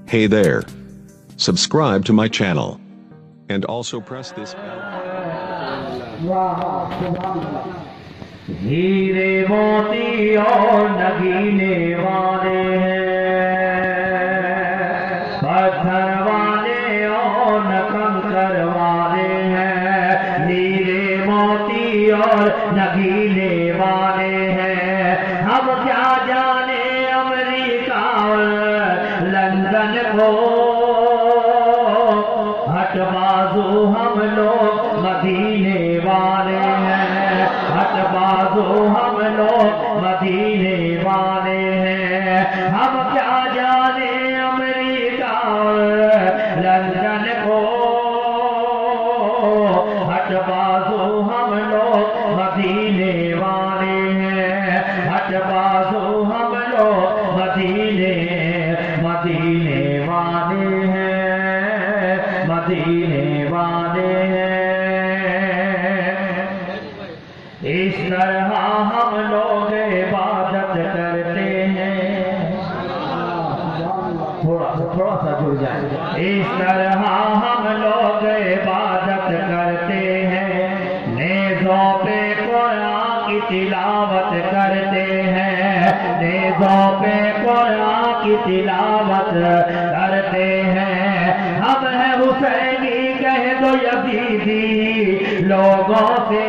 Hey there. Subscribe to my channel. And also press this bell. हीरे मोती और नगीने वाले हैं, पत्थर वाले और न कंकर वाले हैं। हीरे मोती और नगीने वाले हैं। हम क्या जाने अमेरिका और लंदन को, हट बाजू हम लोग मदीने वाले हैं। हट बाजू हम लोग मदीने वाले हैं। हम क्या जाने अमेरिका और लंदन को, हट बाजू हम लोग मदीने वाले हैं। हट बाजू हम लोग मदीने वाले हैं, मदीने वाले हैं। इस तरह हम लोग इबादत करते हैं। थोड़ा सा जुड़ जाए। इस तरह हम लोग इबादत करते हैं। नेज़ों पे कुरान की तिलावत करते हैं। नेज़ों पे कुरान की तिलावत करते हैं। हम हैं हुसैनी कह दो यजीदी लोगों से,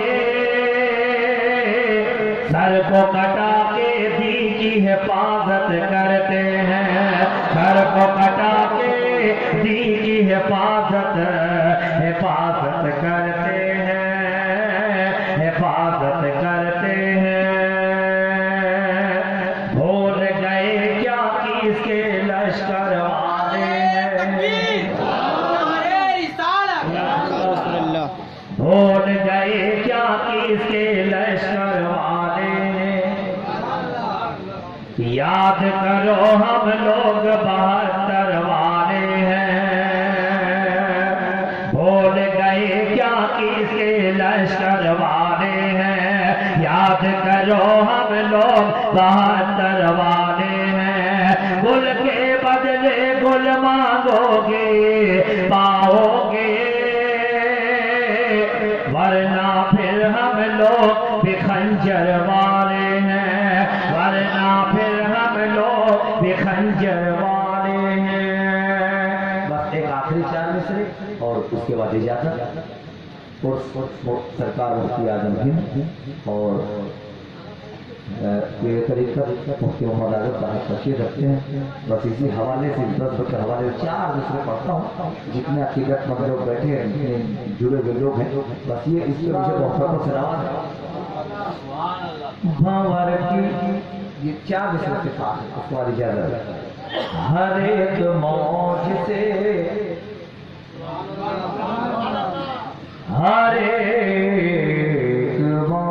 सर को कटा के दी की हिफाजत करते हैं। सर को कटा के दी की हिफाजत करते हैं, हिफाजत करते हैं। भूल गए क्या कि इसके लश्कर वाले हैं। भूल गए क्या कि इसके लश्कर वाले हैं। याद करो हम लोग 72 वाले हैं। भूल गए क्या कि इसके लश्कर वाले हैं। याद करो हम लोग 72 वाले हैं। गुल के बदले गुल मांगोगे पाओगे, वरना फिर हम लोग भी खंजर वाले हैं। वरना फिर हम लोग भी खंजर वाले हैं। बस एक आखिरी 4 मिसरे और उसके बाद इजाजत। और सरकार मुफ्ती आजम हिंद और ये तरीक़त मुफ्ती मोहम्मद आज़म साहब तशरीफ़ रखते हैं। बस इसी हवाले से 10 हवाले 4 दूसरे पढ़ता हूँ। जितने अकीदत मगर लोग बैठे हैं, जितने जुड़े हुए लोग हैं, बस ये इसके मुझे मोहब्बतों से नवाज भंवर की ये 4 दूसरे के साथ है। उसके बाद इजाज़त। हर एक मौज से, हर एक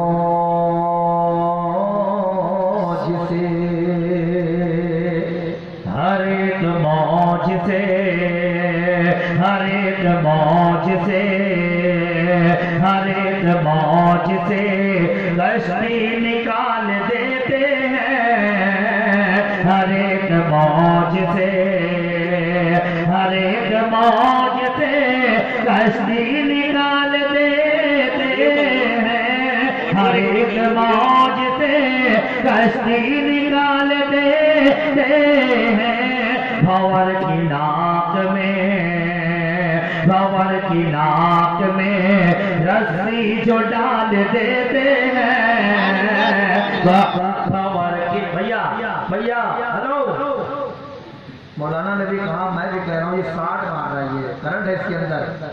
हर एक मौज से, हर एक मौज से, हर एक मौज से कश्ती निकाल देते हैं। हर एक मौज से, हर एक मौज से कश्ती निकाल देते हैं। हर एक मौज से कश्ती निकाल देते हैं। भंवर की नाक में, भंवर की नाक में रस्सी जो डाल देते हैं। भंवर की भैया भैया हेलो, मौलाना ने भी कहा, मैं भी कह रहा हूँ, ये 60 मार रहा है, ये करंट है इसके अंदर।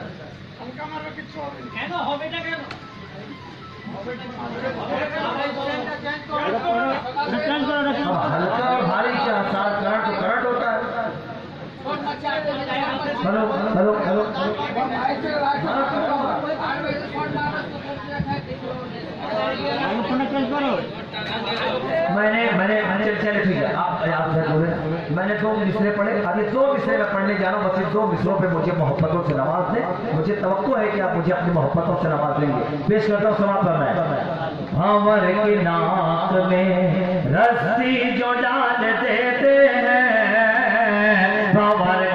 हल्का भारी क्या साथ करंट तो करंट होता है। हेलो हेलो हेलो, मैंने चले ठीक है, आप बोले मैंने 2 मिसरे पढ़े। अभी 2 मिसरे में पढ़ने जा रहा हूँ। बस इस 2 मिसरों पे मुझे मोहब्बतों से नवाज दें। मुझे तवक्को है कि आप मुझे अपनी मोहब्बतों से नवाज देंगे। पेश करता हूँ, समाप्त करना है। भंवर की नाक में रस्सी जो डाल देते हैं, भंवर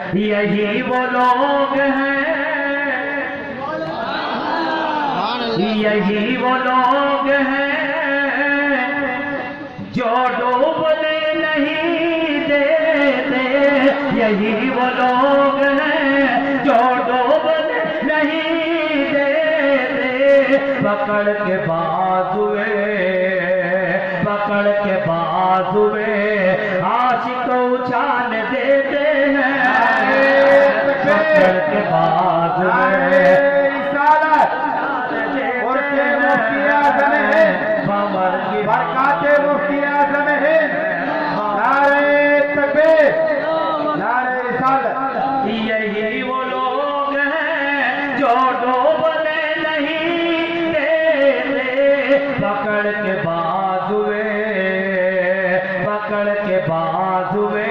یہی وہ لوگ ہیں، یہی وہ لوگ ہیں جو ڈوبنے نہیں دیتے، یہی وہ لوگ ہیں جو ڈوبنے نہیں دیتے، پکڑ کے بازوے، پکڑ کے بازوے عاشق اچھال دیتے ہیں، پکڑ کے بازوے برکات مفتی اعظم ہے، نعرہ تکبیر، نعرہ رسالت۔ یہی وہ لوگ ہیں جو ڈوبنے نہیں دیتے، پکڑ کے بازوے، پکڑ کے بازوے